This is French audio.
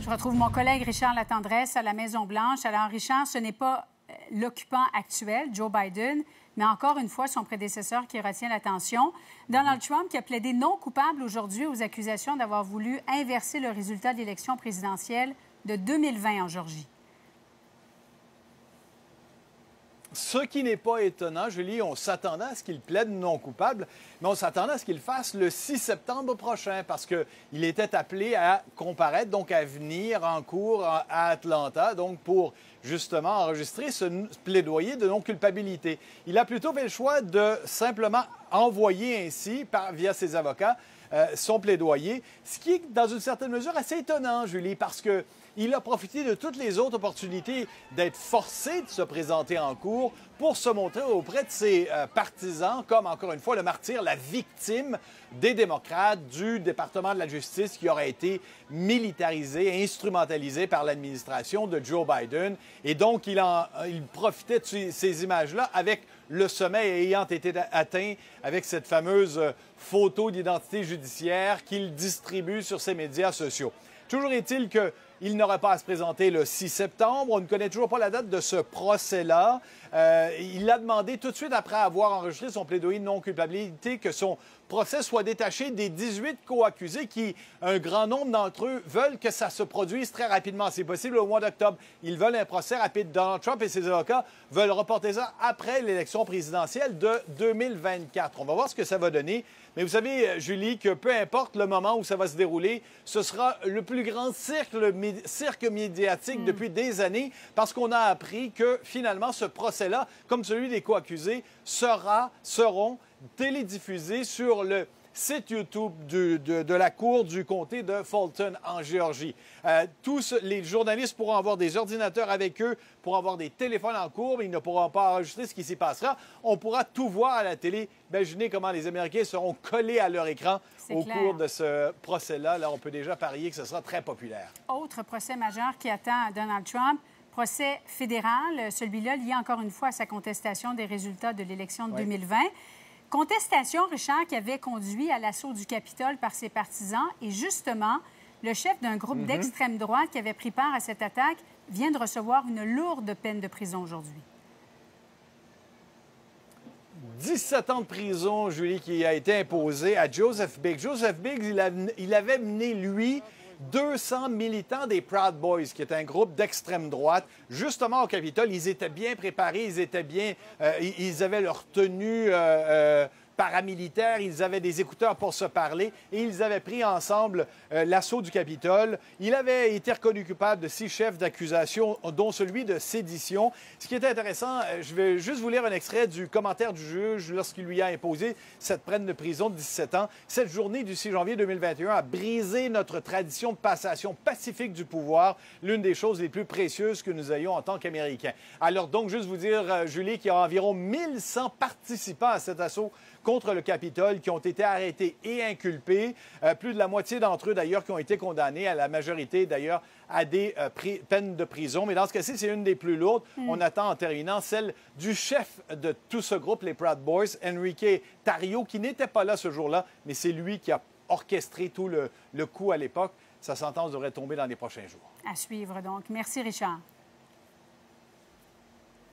Je retrouve mon collègue Richard Latendresse à la Maison-Blanche. Alors, Richard, ce n'est pas l'occupant actuel, Joe Biden, mais encore une fois, son prédécesseur qui retient l'attention. Donald Trump qui a plaidé non coupable aujourd'hui aux accusations d'avoir voulu inverser le résultat de l'élection présidentielle de 2020 en Géorgie. Ce qui n'est pas étonnant, Julie, on s'attendait à ce qu'il plaide non coupable, mais on s'attendait à ce qu'il le fasse le 6 septembre prochain parce qu'il était appelé à comparaître, donc à venir en cours à Atlanta, donc pour justement enregistrer ce plaidoyer de non-culpabilité. Il a plutôt fait le choix de simplement envoyer ainsi, via ses avocats, son plaidoyer, ce qui est dans une certaine mesure assez étonnant, Julie, parce que il a profité de toutes les autres opportunités d'être forcé de se présenter en cours pour se montrer auprès de ses partisans comme, encore une fois, le martyr, la victime des démocrates, du département de la justice qui aurait été militarisé, instrumentalisé par l'administration de Joe Biden. Et donc, il profitait de ces images-là avec le sommet ayant été atteint avec cette fameuse photo d'identité judiciaire qu'il distribue sur ses médias sociaux. Toujours est-il qu'il n'aurait pas à se présenter le 6 septembre. On ne connaît toujours pas la date de ce procès-là. Il a demandé tout de suite après avoir enregistré son plaidoyer de non-culpabilité que son procès soit détaché des 18 co-accusés qui, un grand nombre d'entre eux, veulent que ça se produise très rapidement. C'est possible au mois d'octobre. Ils veulent un procès rapide. Donald Trump et ses avocats veulent reporter ça après l'élection présidentielle de 2024. On va voir ce que ça va donner. Mais vous savez, Julie, que peu importe le moment où ça va se dérouler, ce sera le plus grand cirque médiatique depuis des années parce qu'on a appris que finalement ce procès-là, comme celui des co-accusés, seront télédiffusés sur le site YouTube de la Cour du comté de Fulton, en Géorgie. Tous les journalistes pourront avoir des ordinateurs avec eux, pourront avoir des téléphones en cours, mais ils ne pourront pas enregistrer ce qui s'y passera. On pourra tout voir à la télé. Imaginez comment les Américains seront collés à leur écran au cours de ce procès-là. Là, on peut déjà parier que ce sera très populaire. Autre procès majeur qui attend Donald Trump, procès fédéral, celui-là lié encore une fois à sa contestation des résultats de l'élection de 2020. Contestation, Richard, qui avait conduit à l'assaut du Capitole par ses partisans. Et justement, le chef d'un groupe d'extrême droite qui avait pris part à cette attaque vient de recevoir une lourde peine de prison aujourd'hui. 17 ans de prison, Julie, qui a été imposée à Joseph Biggs. Joseph Biggs, il avait mené, lui, 200 militants des Proud Boys, qui est un groupe d'extrême droite, justement au Capitole. Ils étaient bien préparés, ils avaient leur tenue paramilitaire, ils avaient des écouteurs pour se parler et ils avaient pris ensemble l'assaut du Capitole. Il avait été reconnu coupable de 6 chefs d'accusation, dont celui de sédition. Ce qui est intéressant, je vais juste vous lire un extrait du commentaire du juge lorsqu'il lui a imposé cette peine de prison de 17 ans. Cette journée du 6 janvier 2021 a brisé notre tradition de passation pacifique du pouvoir, l'une des choses les plus précieuses que nous ayons en tant qu'Américains. Alors donc, juste vous dire, Julie, qu'il y a environ 1100 participants à cet assaut contre le Capitole qui ont été arrêtés et inculpés. Plus de la moitié d'entre eux, d'ailleurs, qui ont été condamnés, à la majorité, d'ailleurs, à des peines de prison. Mais dans ce cas-ci, c'est une des plus lourdes. On attend, en terminant, celle du chef de tout ce groupe, les Proud Boys, Enrique Tarrio, qui n'était pas là ce jour-là, mais c'est lui qui a orchestré tout le coup à l'époque. Sa sentence devrait tomber dans les prochains jours. À suivre, donc. Merci, Richard.